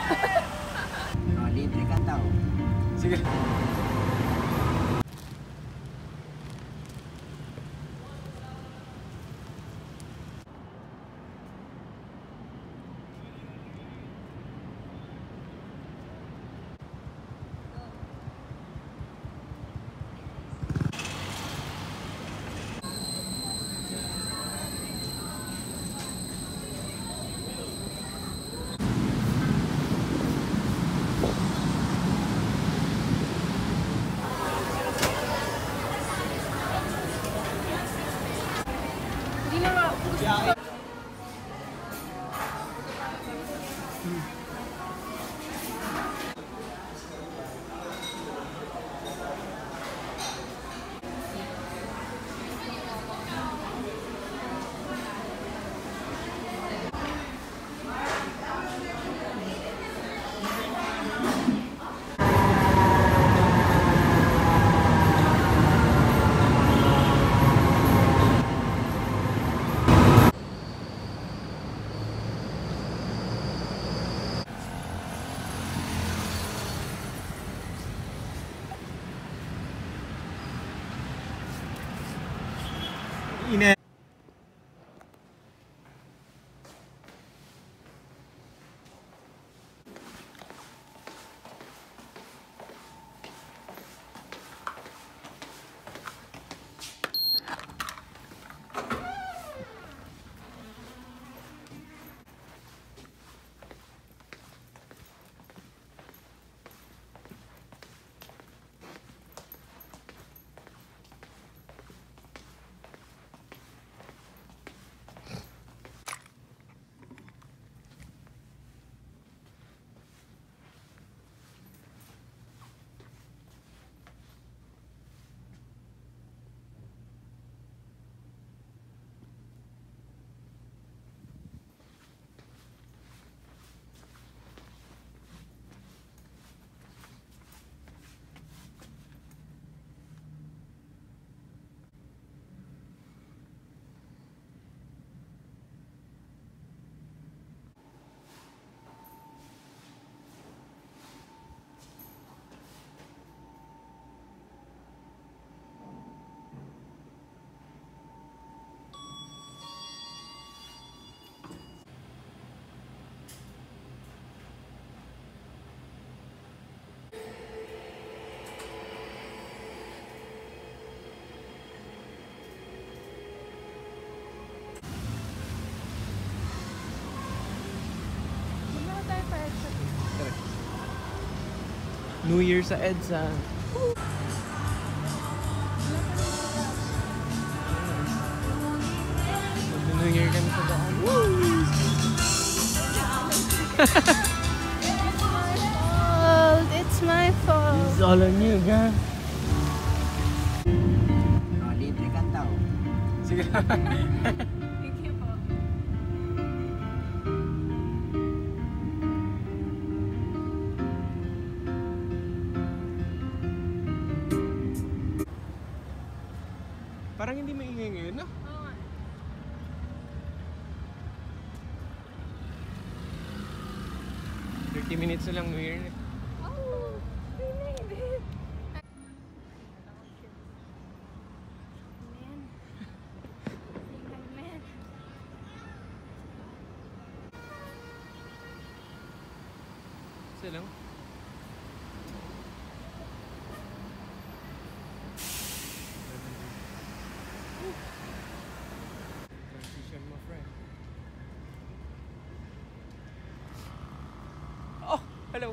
Oh, libre ka tao. Sige. Ine. New Year sa EDSA. New Year kami sa daan. It's my fault. It's all on you, girl. Oh, libre ka tao. Sige. Thank you po. Parang hindi maingay ngayon, no? Oo nga. $30 minutes na lang New Year. Oh, we made it. Man. Man. Isa lang. Transition, my friend. Oh, hello.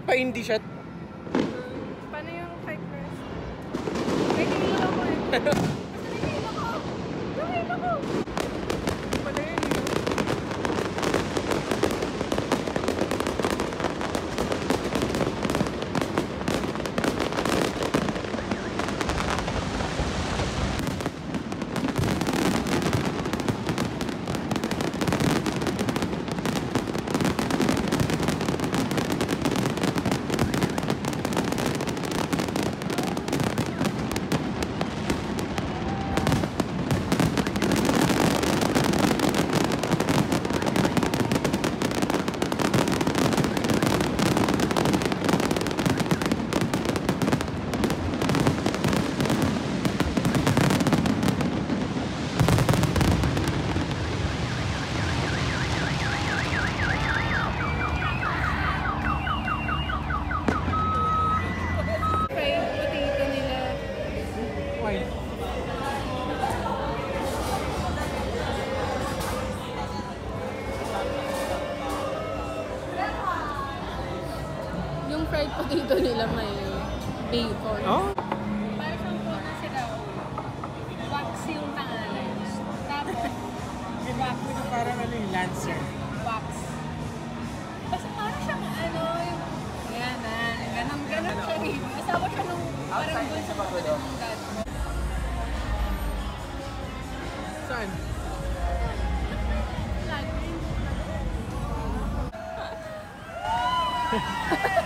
Pa-indie shot. Paano yung kay Chris? May hilo ako eh. Nasaan yung hilo ko? Yung hilo ko! Pala yun eh. Fried potato nila. Why? Yung fried potato nila may bacon. Oh? Parang siyang po na sila. Wax yung pangalan. Tapos, Diba ako yung parang ano yung Lancer? wax. Basta parang siyang ano, yung... Yan na. Ganon siya rin. Asawa siya nung parang doon sa mga ng dad mo. Saan? Lagi.